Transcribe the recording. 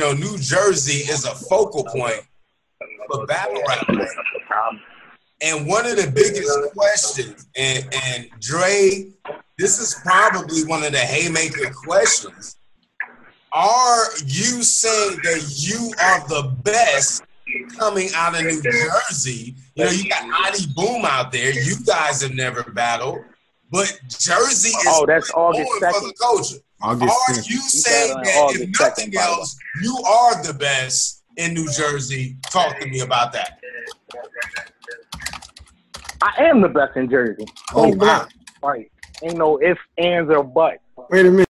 New Jersey is a focal point for battle rap. And one of the biggest questions, and Dre, this is probably one of the haymaker questions. Are you saying that you are the best coming out of New Jersey? You got Adi Boom out there. You guys have never battled, but Jersey is that's August for the culture. Are you saying that if nothing else, you are the best in New Jersey? Talk to me about that. I am the best in Jersey. Oh, wow. Right. Ain't no ifs, ands, or buts. Wait a minute.